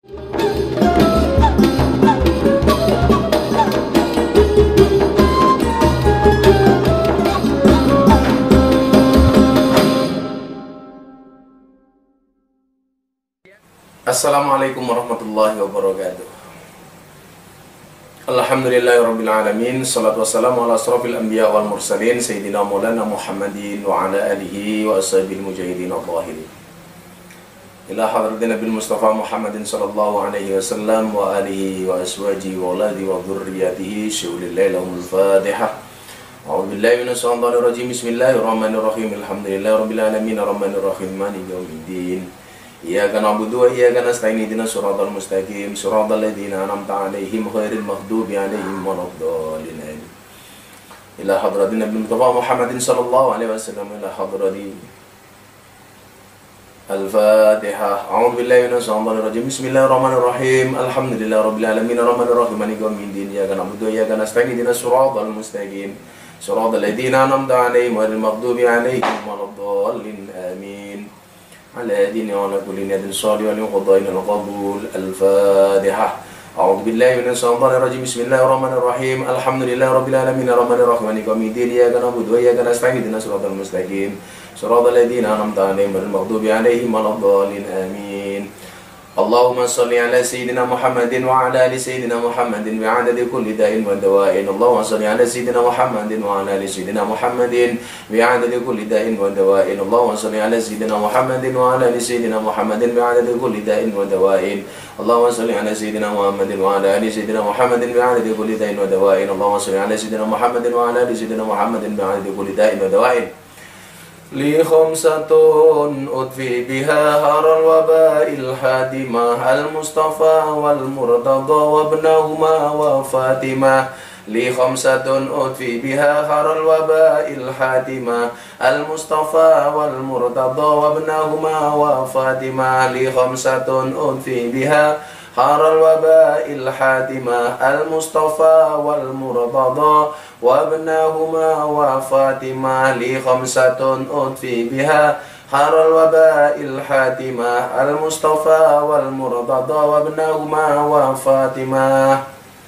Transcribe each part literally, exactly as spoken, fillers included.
Assalamualaikum warahmatullahi wabarakatuh. Alhamdulillahirabbil alamin, salatu wassalamu ala asrofil anbiya wal mursalin sayyidina maulana Muhammadin wa ala alihi wa ashabil mujahidin al-zahirin. Ila hadratin Nabil Mustafa Muhammadin sallallahu alaihi wasallam wa alihi wa aswaji wa auladi wa dhurriyyatihi syulillahi lahumul Fatihah. A'udzu billahi minash shaitonir rajim. Bismillahirrahmanirrahim. Alhamdulillahirabbil alamin, arrahmanir rahim, maliki yaumiddin. Iyyaka na'budu wa iyyaka nasta'in, ihdinas siratal mustaqim, siratal ladzina an'amta 'alaihim ghairil maghdubi 'alaihim waladdallin. Ila hadratin Nabi Mustafa Muhammadin sallallahu alaihi wasallam, ila hadrati Al-Fatihah. A'udzu billahi minash shaitonir rajim. Bismillahirrahmanirrahim. Alhamdulillahirabbil alamin, arrahmanir rahim, maliki yaumiddin. Iyyaka na'budu wa iyyaka nasta'in, ihdinas siratal mustaqim, siratal ladzina an'amta 'alaihim ghairil maghdubi 'alaihim waladdallin. Amin. على دين وعلى كل ناد صالح وقضاء القبول. الفاتحة. أعوذ بالله من الشيطان الرجيم. بسم الله الرحمن الرحيم. الحمد لله رب العالمين الرحمن الرحيم مالك يوم الدين. إياك نعبد وإياك نستعين اهدنا الصراط المستقيم صراط الذين أنعمت عليهم غير المغضوب عليهم ولا الضالين. آمين. اللهم صل على سيدنا محمد وعلى آل سيدنا محمد بعدد كل داء ودواء. اللهم صل على سيدنا محمد وعلى آل سيدنا محمد بعدد كل داء ودواء. اللهم صل على سيدنا محمد وعلى آل سيدنا محمد بعدد كل داء ودواء. اللهم صل على سيدنا محمد وعلى آل سيدنا محمد بعدد كل داء ودواء. اللهم صل على سيدنا محمد وعلى آل سيدنا محمد بعدد كل داء ودواء. li khamsatun utfi biha haral wabail hadimah al-Mustafa wal Murtada wa ibnahuma wa Fatimah. Li khamsatun utfi biha haral wabail hadimah al-Mustafa wal Murtada wa ibnahuma wa Fatimah. Li khamsatun utfi biha haral wabail hadimah al-Mustafa wal Murtada wa ibnahuma wa Fatimah. Li khamsatun utfi biha haral wabail hatimah al-Mustafa wal Murtada wa ibnahuma wa Fatimah.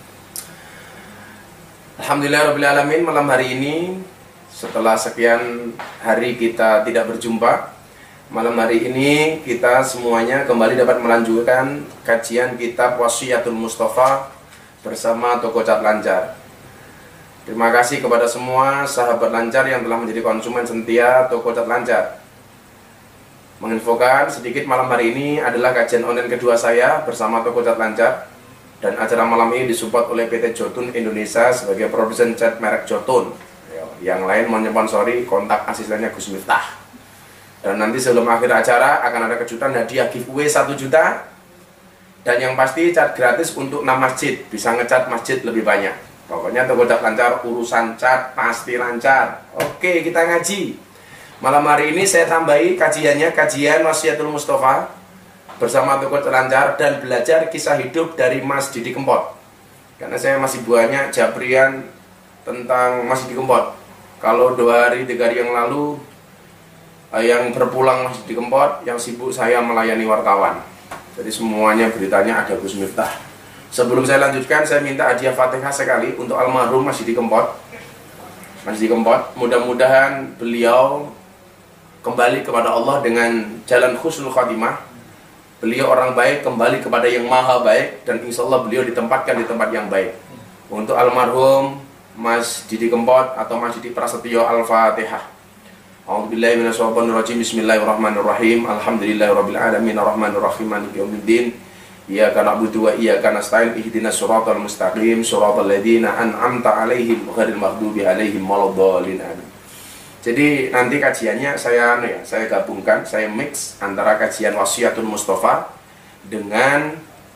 Alhamdulillahirabbil alamin. Malam hari ini, setelah sekian hari kita tidak berjumpa, malam hari ini kita semuanya kembali dapat melanjutkan kajian kitab Wasiyatul Mustafa bersama Toko Cat Lancar. Terima kasih kepada semua sahabat lancar yang telah menjadi konsumen setia Toko Cat Lancar. Menginfokan sedikit, malam hari ini adalah kajian online kedua saya bersama Toko Cat Lancar. Dan acara malam ini disupport oleh P T Jotun Indonesia sebagai produsen cat merek Jotun. Yang lain menyponsori, kontak asistennya Gus Miftah. Dan nanti sebelum akhir acara akan ada kejutan hadiah giveaway satu juta. Dan yang pasti cat gratis untuk enam masjid, bisa ngecat masjid lebih banyak. Pokoknya Toko Cat Lancar, urusan cat pasti lancar. Oke, kita ngaji. Malam hari ini saya tambahi kajiannya, kajian Wasiyatul Mustafa bersama Toko Cat Lancar dan belajar kisah hidup dari Mas Didi Kempot. Karena saya masih banyak japrian tentang Mas Didi Kempot. Kalau dua hari, tiga hari yang lalu yang berpulang Mas Didi Kempot, yang sibuk saya melayani wartawan. Jadi semuanya beritanya ada Gus Miftah. Sebelum saya lanjutkan, saya minta hadiah Fatihah sekali untuk almarhum Mas Didi Kempot. Mas Didi Kempot, mudah-mudahan beliau kembali kepada Allah dengan jalan husnul khatimah. Beliau orang baik, kembali kepada yang maha baik, dan insya Allah beliau ditempatkan di tempat yang baik. Untuk almarhum Mas Didi Kempot atau Mas Didi Prasetyo, Al-Fatihah. A'udzubillahi minasyaitonir rajim. Bismillahirrahmanirrahim. Alhamdulillahirabbil alamin, arrahmanir rahim, maliki yaumiddin. Iyyaka na'budu wa iyyaka nasta'in, ihdinas siratal mustaqim, siratal ladzina an'amta 'alaihim ghairil maghdubi 'alaihim waladdallin. Jadi nanti kajiannya saya ya, saya gabungkan, saya mix antara kajian Wasiyatul Mustafa dengan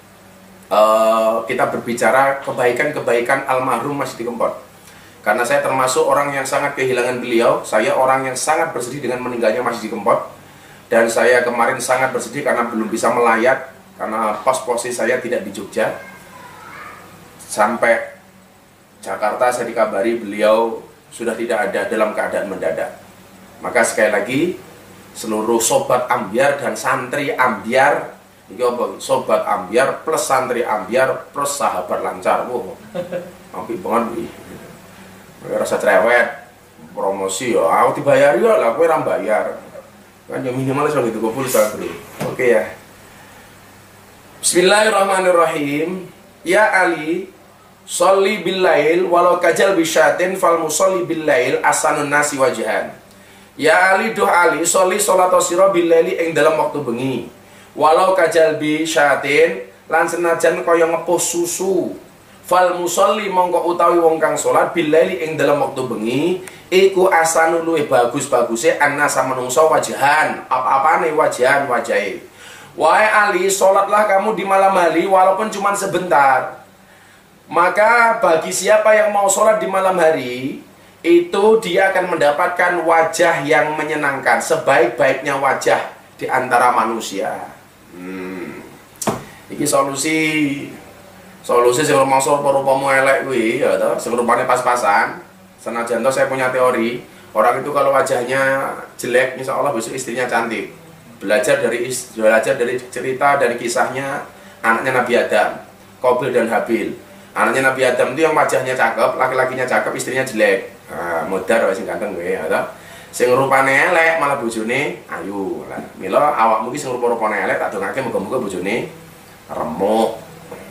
uh, kita berbicara kebaikan-kebaikan almarhum Mas Didi Kempot. Karena saya termasuk orang yang sangat kehilangan beliau. Saya orang yang sangat bersedih dengan meninggalnya Mas Didi Kempot. Dan saya kemarin sangat bersedih karena belum bisa melayat, karena pos-posisi saya tidak di Jogja. Sampai Jakarta saya dikabari beliau sudah tidak ada dalam keadaan mendadak. Maka sekali lagi, seluruh sobat ambiar dan santri ambiar Iki apa? Sobat ambiar plus santri ambiar plus sahabat lancar. Wah, apik banget iki. Rasa cerewet, promosi ya, aku dibayari ya lah, kowe ra bayar. Kan ya minimal iso gitu pulsa, Bro. Oke ya. Bismillahirrahmanirrahim. Ya Ali, sholli bil lail walau kajal bisyatin fal musolli bil lail asanun nasi wajhan. Ya Ali, duh Ali, sholli salata sira bil laili ing dalam waktu bengi. Walau kajal bisyatin lan senajan kaya ngepuh susu. Fal musolli mongko utawi wong kang salat bil laili ing dalam waktu bengi iku asanu luwih bagus-baguse annasa menungso wajhan. Apa-apane wajhan wajahe. Wahai Ali, salatlah kamu di malam hari walaupun cuma sebentar. Maka bagi siapa yang mau salat di malam hari, itu dia akan mendapatkan wajah yang menyenangkan, sebaik-baiknya wajah di antara manusia. Hmm. Iki solusi Solusi sing rumangsa rupa-rupamu elek kuwi ya toh, sing rupane pas-pasan. Senajan toh saya punya teori, orang itu kalau wajahnya jelek, insya Allah besok istrinya cantik. Belajar dari belajar dari cerita dari kisahnya anaknya Nabi Adam, Qabil dan Habil. Anaknya Nabi Adam itu yang wajahnya cakep, laki-lakinya cakep, istrinya jelek. Nah, modar wae sing ganteng kuwi ya toh. Sing rupane elek malah bojone ayu. Lah, mila awakmu ki sing rupa-rupane elek tak dongake muga-muga bojone remuk.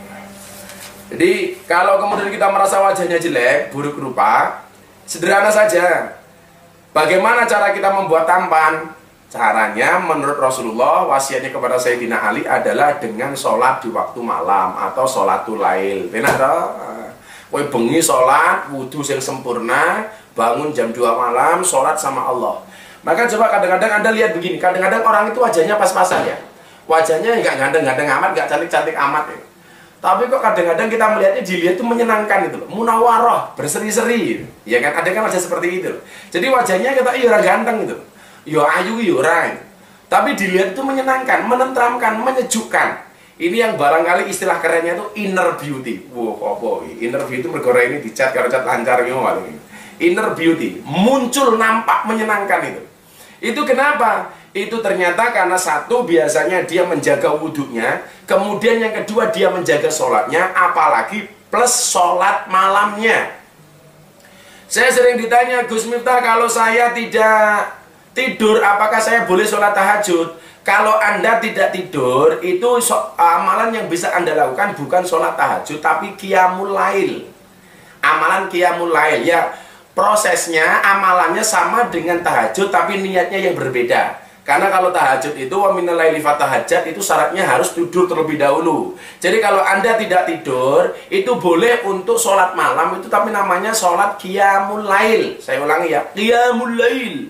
Jadi kalau kemudian kita merasa wajahnya jelek, buruk rupa, sederhana saja. Bagaimana cara kita membuat tampan? Caranya menurut Rasulullah, wasiatnya kepada Sayyidina Ali adalah dengan sholat di waktu malam atau sholatul lail. Benar toh? Kowe bengi sholat, wudu yang sempurna, bangun jam dua malam, sholat sama Allah. Maka coba kadang-kadang Anda lihat begini, kadang-kadang orang itu wajahnya pas-pasan ya. Wajahnya nggak ganteng-ganteng amat, nggak cantik-cantik amat ya. Tapi kok kadang-kadang kita melihatnya dilihat itu menyenangkan itu loh, munawarah, berseri-seri, ya kan? Ada kan wajah seperti itu loh. Jadi wajahnya kita iya orang ganteng gitu, yo ayu yo orang, tapi dilihat itu menyenangkan, menenteramkan, menyejukkan. Ini yang barangkali istilah kerennya itu inner beauty. Wow, apa inner beauty itu mergora ini dicat kalau cat lancar gimana ini. Inner beauty muncul nampak menyenangkan itu. Itu kenapa? Itu ternyata karena satu biasanya dia menjaga wudhunya, kemudian yang kedua dia menjaga sholatnya, apalagi plus sholat malamnya. Saya sering ditanya, Gus Miftah, kalau saya tidak tidur apakah saya boleh sholat tahajud? Kalau Anda tidak tidur, itu so amalan yang bisa Anda lakukan bukan sholat tahajud, tapi qiyamul lail. Amalan qiyamul lail, ya prosesnya, amalannya sama dengan tahajud, tapi niatnya yang berbeda. Karena kalau tahajud itu wa minal laili fatahajjat itu syaratnya harus tidur terlebih dahulu. Jadi kalau Anda tidak tidur, itu boleh untuk sholat malam itu, tapi namanya sholat qiyamul lail. Saya ulangi ya, qiyamul lail.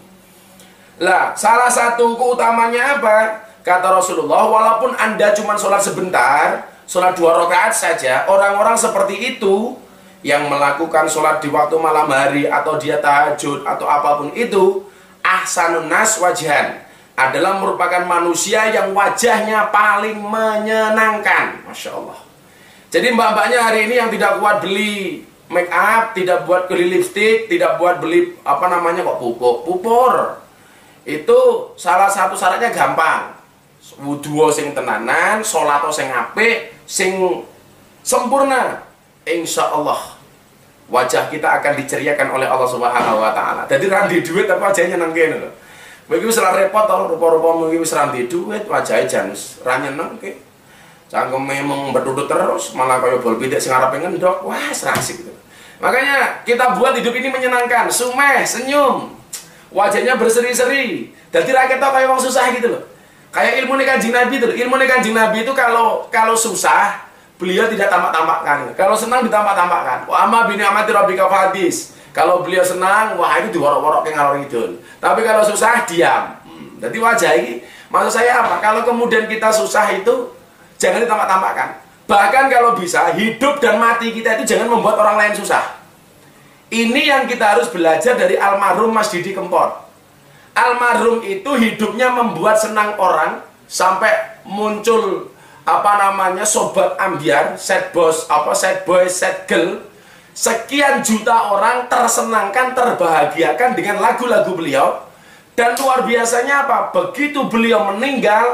Lah, salah satu keutamanya apa? Kata Rasulullah, walaupun Anda cuma sholat sebentar, sholat dua rakaat saja, orang-orang seperti itu yang melakukan sholat di waktu malam hari atau dia tahajud atau apapun itu, ahsanun nas wajhan, adalah merupakan manusia yang wajahnya paling menyenangkan. Masya Allah. Jadi mbak-mbaknya hari ini yang tidak kuat beli make up, tidak buat beli lipstick, tidak buat beli apa namanya kok pupuk, pupur, itu salah satu syaratnya gampang. Wudu sing tenanan, sholat sing apik, sing sempurna, insya Allah wajah kita akan diceriakan oleh Allah Subhanahu wa taala. Jadi randi duit apa wajahnya nang kene lho. Begitu wis repot to, rupa-rupa iki wis randi duit, wajahnya jan ra nyeneng ke. Cangkeme mung betudut terus, malah kaya bol pitik sing arepe ngendok. Wah, asik gitu. Makanya kita buat hidup ini menyenangkan, sumeh, senyum. Wajahnya berseri-seri. Dadi ra ketok kaya wong susah gitu loh. Kayak ilmu Kanjeng Nabi itu, ilmu Kanjeng Nabi itu kalau kalau susah beliau tidak tampak-tampakkan. Kalau senang ditampak-tampakkan. Wa amma bi ni'mati rabbika fahadis. Kalau beliau senang, wah itu diworok-worok ke ngalor ngidul. Tapi kalau susah diam. Hmm. Jadi wajah ini, maksud saya apa? Kalau kemudian kita susah itu jangan ditampak-tampakkan. Bahkan kalau bisa hidup dan mati kita itu jangan membuat orang lain susah. Ini yang kita harus belajar dari almarhum Mas Didi Kempot. Almarhum itu hidupnya membuat senang orang sampai muncul apa namanya sobat ambiar, set boss, apa set boy, set girl, sekian juta orang tersenangkan, terbahagiakan dengan lagu-lagu beliau. Dan luar biasanya apa? Begitu beliau meninggal,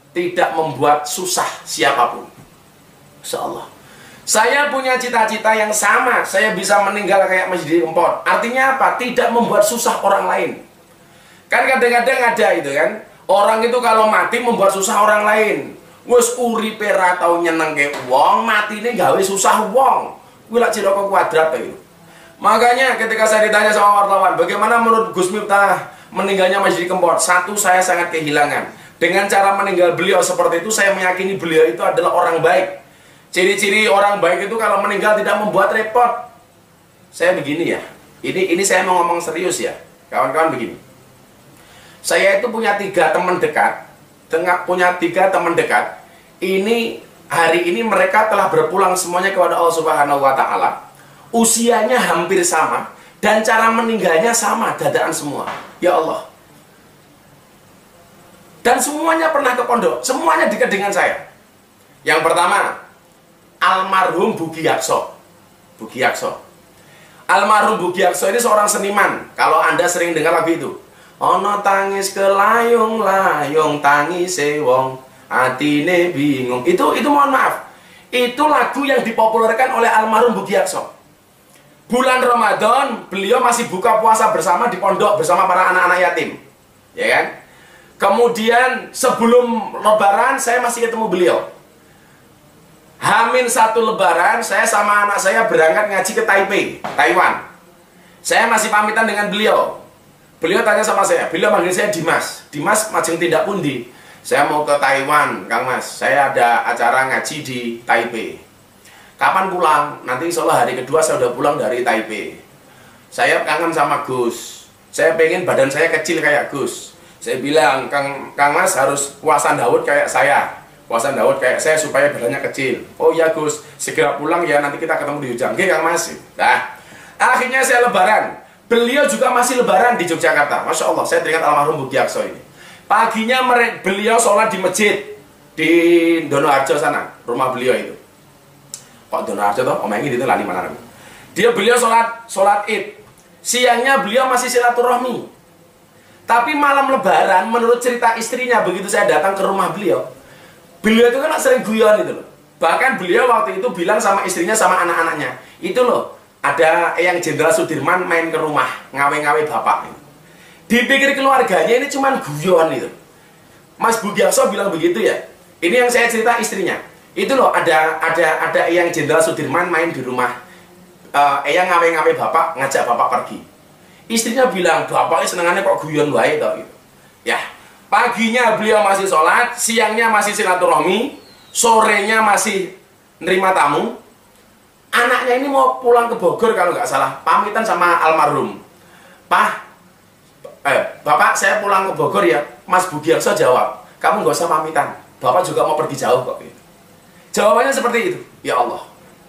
tidak membuat susah siapapun. Insya Allah. Saya punya cita-cita yang sama. Saya bisa meninggal kayak Masjid Kempot. Artinya apa? Tidak membuat susah orang lain. Kan kadang-kadang ada itu kan. Orang itu kalau mati membuat susah orang lain. Wes uripe ra tau nyenengke wong, matine gawe susah wong. Kuwi lak cilaka kuadrat itu. Makanya ketika saya ditanya sama wartawan, bagaimana menurut Gus Miftah meninggalnya Masjid Kempot? Satu, saya sangat kehilangan. Dengan cara meninggal beliau seperti itu, saya meyakini beliau itu adalah orang baik. Ciri-ciri orang baik itu kalau meninggal tidak membuat repot. Saya begini ya, ini ini saya mau ngomong serius ya, kawan-kawan begini. Saya itu punya tiga teman dekat, tengah punya tiga teman dekat. Ini hari ini mereka telah berpulang semuanya kepada Allah Subhanahu Wa Taala. Usianya hampir sama dan cara meninggalnya sama, dadaan semua. Ya Allah. Dan semuanya pernah ke pondok, semuanya dekat dengan saya. Yang pertama, almarhum Bugi Yakso. Bugi Yakso. Almarhum Bugi Yakso ini seorang seniman. Kalau Anda sering dengar lagu itu, ono tangis kelayung-layung tangis wong atine bingung. Itu itu mohon maaf. Itu lagu yang dipopulerkan oleh almarhum Bugi Yakso. Bulan Ramadan beliau masih buka puasa bersama di pondok bersama para anak-anak yatim. Ya kan? Kemudian sebelum lebaran saya masih ketemu beliau. Hamin satu lebaran saya sama anak saya berangkat ngaji ke Taipei, Taiwan. Saya masih pamitan dengan beliau. Beliau tanya sama saya, beliau manggil saya Dimas. Dimas majeng tindak pundi? Saya mau ke Taiwan, Kang Mas. Saya ada acara ngaji di Taipei. Kapan pulang? Nanti insya Allah hari kedua saya udah pulang dari Taipei. Saya kangen sama Gus. Saya pengen badan saya kecil kayak Gus. Saya bilang, Kang, Kang Mas harus puasan Daud kayak saya. Puasan Daud kayak saya supaya badannya kecil. Oh ya Gus, segera pulang ya, nanti kita ketemu di Ujang. Oke Kang Mas. Nah, akhirnya saya lebaran. Beliau juga masih lebaran di Yogyakarta. Masya Allah, saya teringat almarhum Bugi Yakso ini. Paginya beliau sholat di masjid di Donoharjo sana, rumah beliau itu. Kok Donoharjo toh? Omah ini itu lali mana? Dia beliau sholat sholat id. Siangnya beliau masih silaturahmi. Tapi malam lebaran, menurut cerita istrinya, begitu saya datang ke rumah beliau, beliau itu kan sering guyon itu loh. Bahkan beliau waktu itu bilang sama istrinya sama anak-anaknya, itu loh, ada yang Jenderal Sudirman main ke rumah, ngawe-ngawe bapak. Dipikir keluarganya ini cuman guyon itu. Mas Bugi Yakso bilang begitu ya. Ini yang saya cerita istrinya. Itu loh, ada ada ada yang Jenderal Sudirman main di rumah. Uh, yang ngawe-ngawe bapak, ngajak bapak pergi. Istrinya bilang, bapaknya senengannya kok guyon wae toh gitu. Ya, paginya beliau masih sholat, siangnya masih silaturahmi, sorenya masih nerima tamu. Anaknya ini mau pulang ke Bogor kalau nggak salah, pamitan sama almarhum. Pak, eh, Bapak saya pulang ke Bogor ya. Mas Bugi Yakso jawab, kamu nggak usah pamitan, Bapak juga mau pergi jauh kok. Gitu. Jawabannya seperti itu. Ya Allah.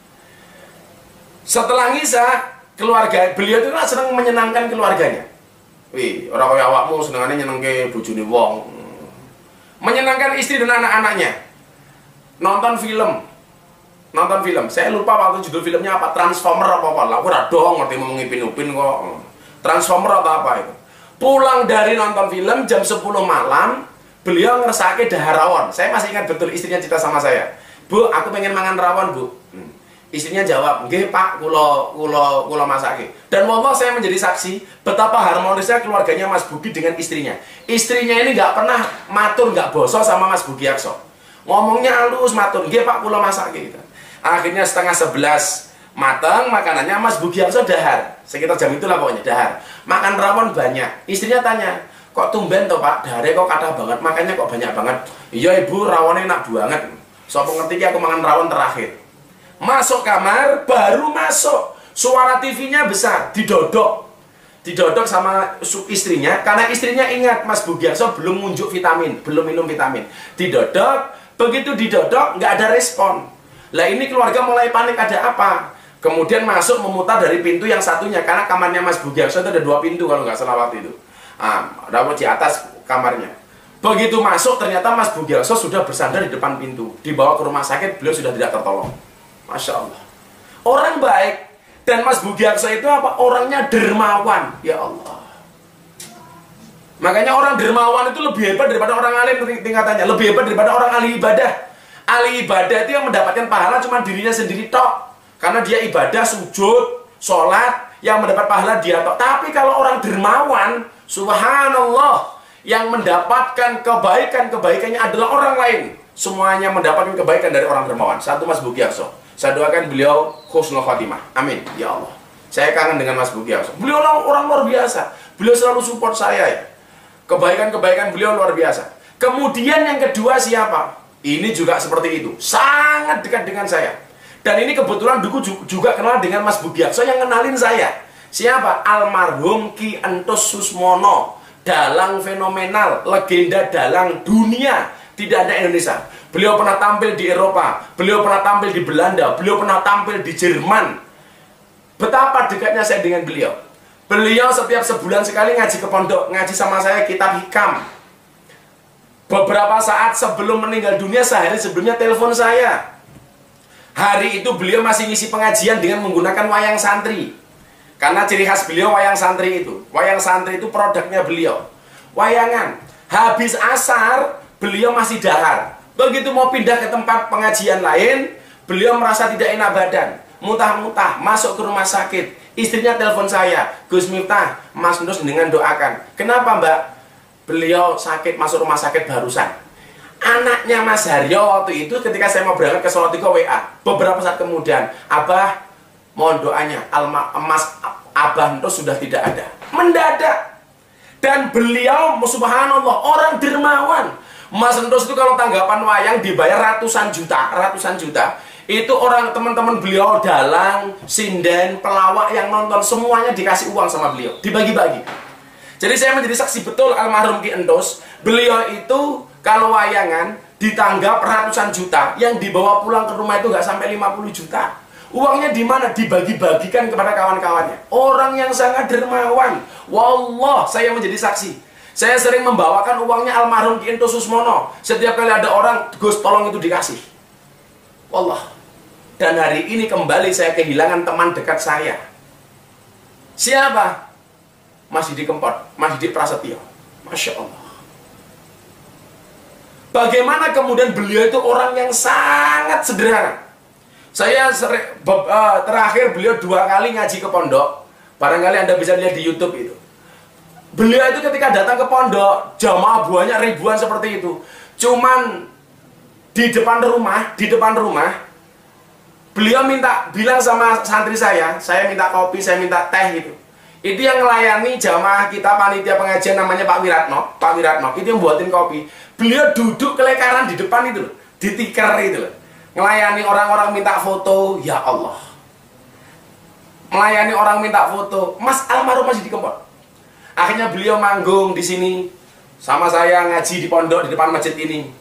Setelah ngisah, keluarga beliau itu kan senang menyenangkan keluarganya. Wih, orang kaya awakmu senengannya nyenengke bojone wong. Menyenangkan istri dan anak-anaknya. Nonton film. Nonton film. Saya lupa waktu judul filmnya apa, Transformer apa apa. Lah aku ora dong ngerti mau ngipin-upin kok. Transformer atau apa itu. Pulang dari nonton film jam sepuluh malam, beliau ngersake dahar rawon. Saya masih ingat betul istrinya cerita sama saya. Bu, aku pengen mangan rawon, Bu. Hmm. Istrinya jawab, nggih Pak, kula kula kula masake. Dan wallah saya menjadi saksi betapa harmonisnya keluarganya Mas Bugi dengan istrinya. Istrinya ini nggak pernah matur, nggak bosok sama Mas Bugi Yakso. Ngomongnya halus, matur, nggih Pak, kula masake gitu. Akhirnya setengah sebelas matang makanannya, Mas Bugi Yakso dahar. Sekitar jam itulah pokoknya dahar. Makan rawon banyak. Istrinya tanya, kok tumben toh Pak, daharnya kok kathah banget, makannya kok banyak banget. Iya Ibu, rawonnya enak banget. Sopo ngerti aku mangan rawon terakhir. Masuk kamar, baru masuk, suara T V-nya besar, didodok didodok sama istrinya, karena istrinya ingat Mas Bugi Yakso belum ngunjuk vitamin, belum minum vitamin. Didodok, begitu didodok nggak ada respon. Lah ini keluarga mulai panik, ada apa? Kemudian masuk memutar dari pintu yang satunya, karena kamarnya Mas Bugi Yakso itu ada dua pintu kalau nggak salah waktu itu. Ah, ada di atas kamarnya. Begitu masuk ternyata Mas Bugi Yakso sudah bersandar di depan pintu, dibawa ke rumah sakit, beliau sudah tidak tertolong. Masya Allah, orang baik. Dan Mas Bugi Yakso itu apa? Orangnya dermawan. Ya Allah, Makanya orang dermawan itu lebih hebat daripada orang alim tingkatannya, lebih hebat daripada orang ahli ibadah. Ahli ibadah itu yang mendapatkan pahala cuma dirinya sendiri tok, karena dia ibadah, sujud, sholat, yang mendapat pahala dia tok. Tapi kalau orang dermawan, subhanallah, yang mendapatkan kebaikan-kebaikannya adalah orang lain. Semuanya mendapatkan kebaikan dari orang dermawan. Satu Mas Bugiarso, saya doakan beliau husnul khatimah, amin ya Allah. Saya kangen dengan Mas Bugiarso, beliau orang, orang luar biasa. Beliau selalu support saya ya. Kebaikan-kebaikan beliau luar biasa. Kemudian yang kedua siapa? Ini juga seperti itu, sangat dekat dengan saya. Dan ini kebetulan Duku juga kenal dengan Mas Bugiarso yang kenalin saya. Siapa? Almarhum Ki Entus Susmono, dalang fenomenal, legenda dalang dunia, tidak ada Indonesia. Beliau pernah tampil di Eropa, beliau pernah tampil di Belanda, beliau pernah tampil di Jerman. Betapa dekatnya saya dengan beliau. Beliau setiap sebulan sekali ngaji ke pondok, ngaji sama saya kitab hikam. Beberapa saat sebelum meninggal dunia, sehari sebelumnya telepon saya. Hari itu beliau masih ngisi pengajian dengan menggunakan wayang santri. Karena ciri khas beliau wayang santri itu. Wayang santri itu produknya beliau. Wayangan. Habis asar, beliau masih dahar. Begitu mau pindah ke tempat pengajian lain, beliau merasa tidak enak badan. Muntah-muntah, masuk ke rumah sakit. Istrinya telepon saya, Gus Miftah, Mas Nus dengan doakan. Kenapa Mbak? Beliau sakit, masuk rumah sakit barusan. Anaknya Mas Haryo waktu itu ketika saya mau berangkat ke Salatiga W A. Beberapa saat kemudian, Abah mohon doanya, Alma, Mas Abah Nus sudah tidak ada. Mendadak. Dan beliau, subhanallah, orang dermawan. Mas Nus itu kalau tanggapan wayang dibayar ratusan juta, ratusan juta. Itu orang teman-teman beliau dalang, sinden, pelawak yang nonton semuanya dikasih uang sama beliau, dibagi-bagi. Jadi saya menjadi saksi betul almarhum Ki Entus. Beliau itu kalau wayangan ditanggap ratusan juta, yang dibawa pulang ke rumah itu nggak sampai lima puluh juta. Uangnya di mana? Dibagi-bagikan kepada kawan-kawannya. Orang yang sangat dermawan. Wallah, saya menjadi saksi. Saya sering membawakan uangnya almarhum Ki Entus Susmono. Setiap kali ada orang, Gus tolong itu dikasih. Wallah. Dan hari ini kembali saya kehilangan teman dekat saya. Siapa? Mas Didi Kempot, Mas Didi Prasetyo. Masya Allah. Bagaimana kemudian beliau itu orang yang sangat sederhana. Saya seri, uh, terakhir beliau dua kali ngaji ke pondok. Barangkali Anda bisa lihat di YouTube itu. Beliau itu ketika datang ke pondok, jamaah banyak ribuan seperti itu. Cuman di depan rumah, di depan rumah, beliau minta, bilang sama santri saya, saya minta kopi, saya minta teh gitu. Itu yang melayani jamaah kita, panitia pengajian namanya Pak Wiratno, Pak Wiratno, itu yang buatin kopi. Beliau duduk kelekaran di depan itu loh, di tikar itu loh. Melayani orang-orang minta foto, ya Allah. Melayani orang minta foto, Mas almarhum masih di Kempot. Akhirnya beliau manggung di sini, sama saya ngaji di pondok di depan masjid ini.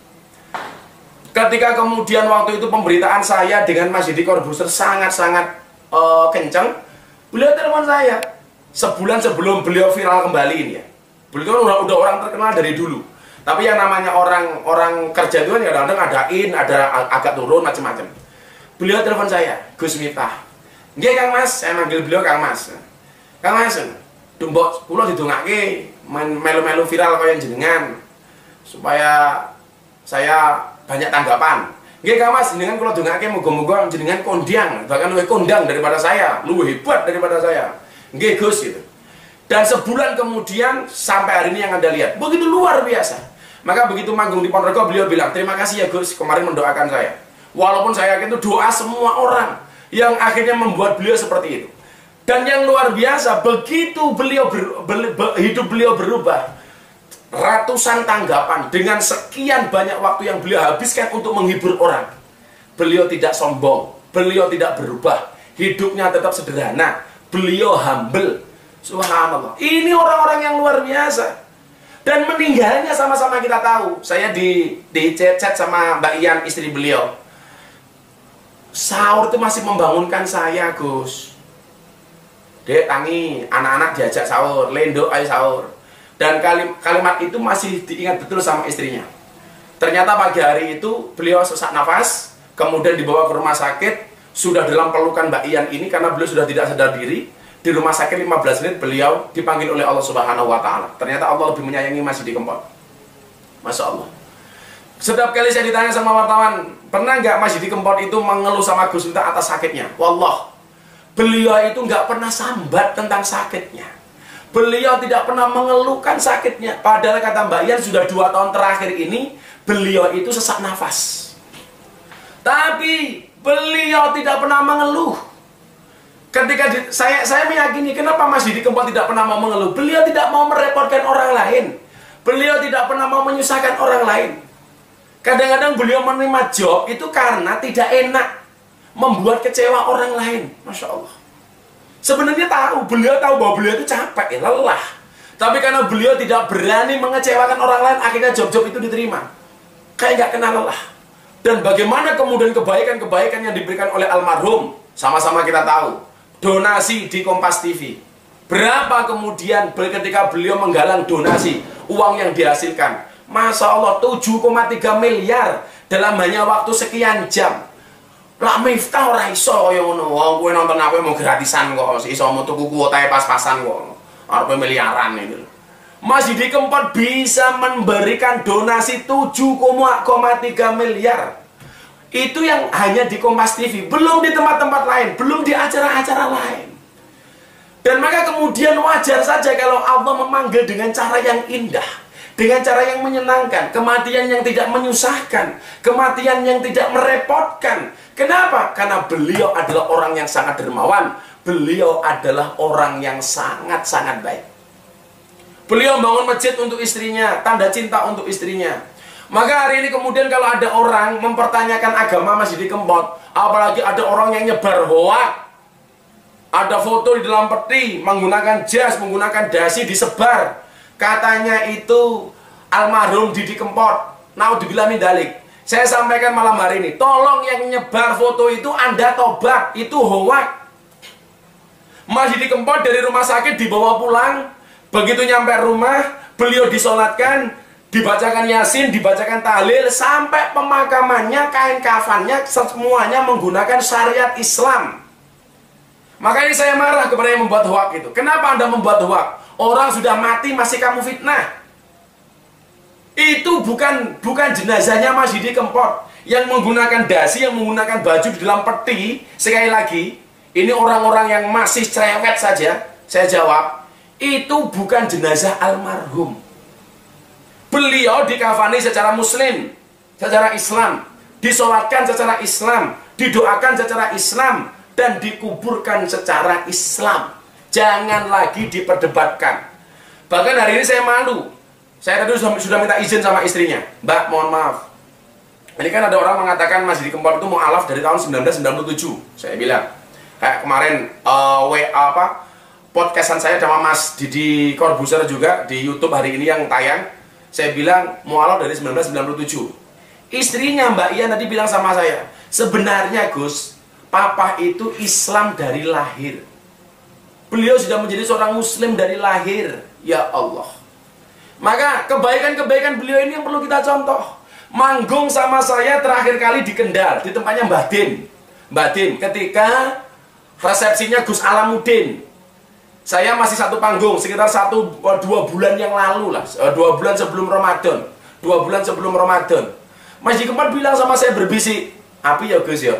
Ketika kemudian waktu itu pemberitaan saya dengan Mas Didi Corbuzier sangat-sangat uh, kencang, beliau telepon saya sebulan sebelum beliau viral kembali ini ya. Beliau udah, udah orang terkenal dari dulu. Tapi yang namanya orang orang kerja itu kan kadang-kadang ada in, ada agak turun macam-macam. Beliau telepon saya, Gus Miftah. Nggih Kang Mas, saya manggil beliau Kang Mas. Kang Mas, dumbok kula didongake melu-melu viral kaya jenengan supaya saya banyak tanggapan. Nggih Kang Mas, jenengan kula dongake muga-muga jenengan kondang, bahkan luwih kondang daripada saya, luwih hebat daripada saya. Nggih Gus gitu. Dan sebulan kemudian sampai hari ini yang Anda lihat, begitu luar biasa. Maka begitu manggung di Ponorogo beliau bilang, "Terima kasih ya Gus, kemarin mendoakan saya." Walaupun saya yakin itu doa semua orang yang akhirnya membuat beliau seperti itu. Dan yang luar biasa, begitu beliau ber, ber, ber, hidup beliau berubah, ratusan tanggapan dengan sekian banyak waktu yang beliau habiskan untuk menghibur orang. Beliau tidak sombong, beliau tidak berubah, hidupnya tetap sederhana, beliau humble. Subhanallah. Ini orang-orang yang luar biasa. Dan meninggalnya sama-sama kita tahu. Saya di di chat-chat sama Mbak Ian, istri beliau. Sahur itu masih membangunkan saya, Gus. Dek, tangi, anak-anak diajak sahur, lendo ayo sahur. Dan kalim, kalimat itu masih diingat betul sama istrinya. Ternyata pagi hari itu beliau sesak nafas, kemudian dibawa ke rumah sakit, sudah dalam pelukan Mbak Ian ini karena beliau sudah tidak sadar diri. Di rumah sakit lima belas menit beliau dipanggil oleh Allah Subhanahu wa Ta'ala. Ternyata Allah lebih menyayangi Masjidi Kempot. Masya Allah. Setiap kali saya ditanya sama wartawan, pernah nggak Masjidi Kempot itu mengeluh sama Gus Miftah atas sakitnya? Wallah, beliau itu nggak pernah sambat tentang sakitnya. Beliau tidak pernah mengeluhkan sakitnya. Padahal kata Mbak Yan, sudah dua tahun terakhir ini beliau itu sesak nafas. Tapi beliau tidak pernah mengeluh. Ketika di, saya saya meyakini kenapa Masjidi Kempot tidak pernah mau mengeluh. Beliau tidak mau merepotkan orang lain. Beliau tidak pernah mau menyusahkan orang lain. Kadang-kadang beliau menerima job itu karena tidak enak membuat kecewa orang lain. Masya Allah. Sebenarnya tahu, beliau tahu bahwa beliau itu capek, lelah. Tapi karena beliau tidak berani mengecewakan orang lain, akhirnya job-job itu diterima. Kayak nggak kenal lelah. Dan bagaimana kemudian kebaikan-kebaikan yang diberikan oleh almarhum, sama-sama kita tahu. Donasi di Kompas T V. Berapa kemudian ketika beliau menggalang donasi, uang yang dihasilkan. Masya Allah, tujuh koma tiga miliar dalam hanya waktu sekian jam. Lah Miftah ora iso kaya ngono. Wong kowe nonton aku mau gratisan kok, iso mau tuku kuotae pas-pasan kok. Arep miliaran itu. Masjidi Kempot bisa memberikan donasi tujuh koma tiga miliar. Itu yang hanya di Kompas T V, belum di tempat-tempat lain, belum di acara-acara lain. Dan maka kemudian wajar saja kalau Allah memanggil dengan cara yang indah, dengan cara yang menyenangkan, kematian yang tidak menyusahkan, kematian yang tidak merepotkan. Kenapa? Karena beliau adalah orang yang sangat dermawan. Beliau adalah orang yang sangat-sangat baik. Beliau bangun masjid untuk istrinya, tanda cinta untuk istrinya. Maka hari ini kemudian kalau ada orang mempertanyakan agama Masjidi Kempot, apalagi ada orang yang nyebar hoak, ada foto di dalam peti, menggunakan jas, menggunakan dasi, disebar. Katanya itu almarhum Didi Kempot. Naudzubillah min dzalik. Saya sampaikan malam hari ini, tolong yang nyebar foto itu Anda tobat, itu hoak. Masjidi Kempot dari rumah sakit dibawa pulang, begitu nyampe rumah, beliau disolatkan, dibacakan Yasin, dibacakan tahlil, sampai pemakamannya, kain kafannya, semuanya menggunakan syariat Islam. Makanya saya marah kepada yang membuat hoak itu. Kenapa Anda membuat hoak? Orang sudah mati masih kamu fitnah. Itu bukan bukan jenazahnya Masjidi Kempot yang menggunakan dasi, yang menggunakan baju di dalam peti. Sekali lagi, ini orang-orang yang masih cerewet saja. Saya jawab, itu bukan jenazah almarhum. Beliau dikafani secara muslim, secara Islam, disolatkan secara Islam, didoakan secara Islam, dan dikuburkan secara Islam. Jangan lagi diperdebatkan. Bahkan hari ini saya malu. Saya tadi sudah, sudah minta izin sama istrinya. Mbak, mohon maaf. Ini kan ada orang mengatakan Masjidi Kempot itu mu'alaf dari tahun seribu sembilan ratus sembilan puluh tujuh. Saya bilang, kayak kemarin uh, W A apa podcastan saya sama Mas Didi Corbuzier juga di YouTube hari ini yang tayang. Saya bilang mu'alaf dari seribu sembilan ratus sembilan puluh tujuh. Istrinya Mbak Ian tadi bilang sama saya, sebenarnya Gus, Papa itu Islam dari lahir. Beliau sudah menjadi seorang muslim dari lahir. Ya Allah. Maka kebaikan-kebaikan beliau ini yang perlu kita contoh. Manggung sama saya terakhir kali di Kendal, di tempatnya Mbah Din. Mbah Din, ketika resepsinya Gus Alamuddin. Saya masih satu panggung, sekitar satu dua bulan yang lalu lah, dua bulan sebelum Ramadan, dua bulan sebelum Ramadan. Masjidi Kempot bilang sama saya berbisik, api ya Gus ya,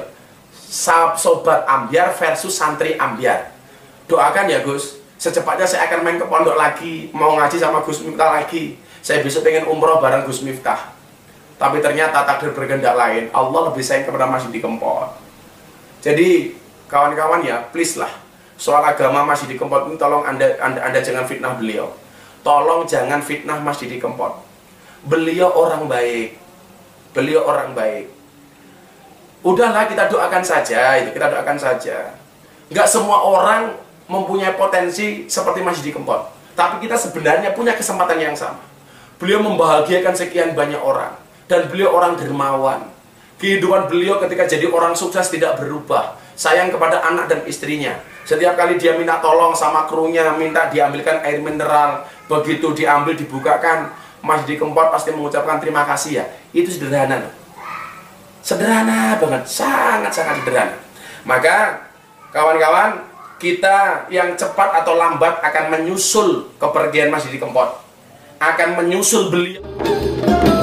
sobat ambyar versus santri ambyar. Doakan ya Gus, secepatnya saya akan main ke pondok lagi, mau ngaji sama Gus Miftah lagi. Saya besok pengen umroh bareng Gus Miftah. Tapi ternyata takdir berkehendak lain. Allah lebih sayang kepada Masjidi Kempot. Jadi kawan-kawan ya, please lah, soal agama Masjidi Kempot ini tolong anda, anda, anda jangan fitnah beliau. Tolong jangan fitnah Masjidi Kempot. Beliau orang baik. Beliau orang baik. Udahlah, kita doakan saja, itu kita doakan saja. Nggak semua orang mempunyai potensi seperti Masjidi Kempot, tapi kita sebenarnya punya kesempatan yang sama. Beliau membahagiakan sekian banyak orang, dan beliau orang dermawan. Kehidupan beliau ketika jadi orang sukses tidak berubah. Sayang kepada anak dan istrinya. Setiap kali dia minta tolong sama krunya, minta diambilkan air mineral, begitu diambil dibukakan, Masjidi Kempot pasti mengucapkan terima kasih ya. Itu sederhana, sederhana banget, sangat-sangat sederhana. Maka kawan-kawan, kita yang cepat atau lambat akan menyusul kepergian Mas Didi Kempot, akan menyusul beliau.